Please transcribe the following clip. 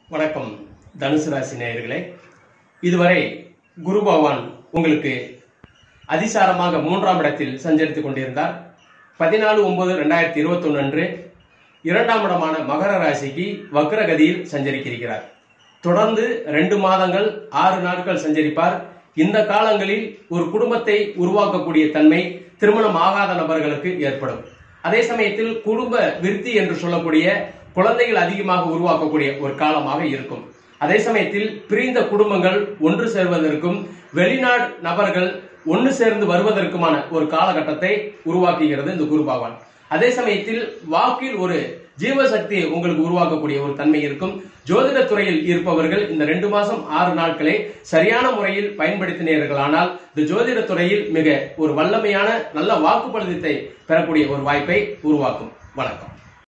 வணக்கம் தனுசு ராசி நேயர்களே. இதுவரை குரு பகவான் உங்களுக்கு அதிசாரமாக 3ஆம் இடத்தில் சஞ்சரித்துக் கொண்டிருந்தார். 14/9/2021 அன்று 2ஆம் இடமான மகர ராசிக்கு வக்ரகதியில் சஞ்சரிக்கிறார். தொடர்ந்து 2 மாதங்கள் 6 நாட்கள் சஞ்சரிப்பார். இந்த காலங்களில் ஒரு குடும்பத்தை உருவாக்கக்கூடிய தன்மை திருமணம் ஆகாத நபர்களுக்கு ஏற்படும். அதே சமயத்தில் குடும்ப விருத்தி என்று சொல்லக்கூடிய குழந்தைகள் அதிகமாக உருவாக்கக்கூடிய ஒரு காலமாக இருக்கும். அதே சமயத்தில் பிரிந்த குடும்பங்கள் ஒன்று சேர்வதற்கும் வெளிநாடு நபர்கள் ஒன்று சேர்ந்து வருவதற்குமான ஒரு காலகட்டத்தை உருவாக்குகிறது இந்த குரு பகவான். அதே சமயத்தில் வாக்கில் ஒரு ஜீவசக்தியை உங்களுக்கு உருவாக்கக்கூடிய ஒரு தன்மை இருக்கும். ஜோதிட துறையில் இருப்பவர்கள் இந்த 2 மாசம் 6 நாட்களை சரியான முறையில் பயன்படுத்தினீர்களானால் இந்த ஜோதிட துறையில் மிக ஒரு வல்லமையான நல்ல வாக்குப்பளித்தை பெறக்கூடிய ஒரு வாய்ப்பை உருவாக்கும். வணக்கம்.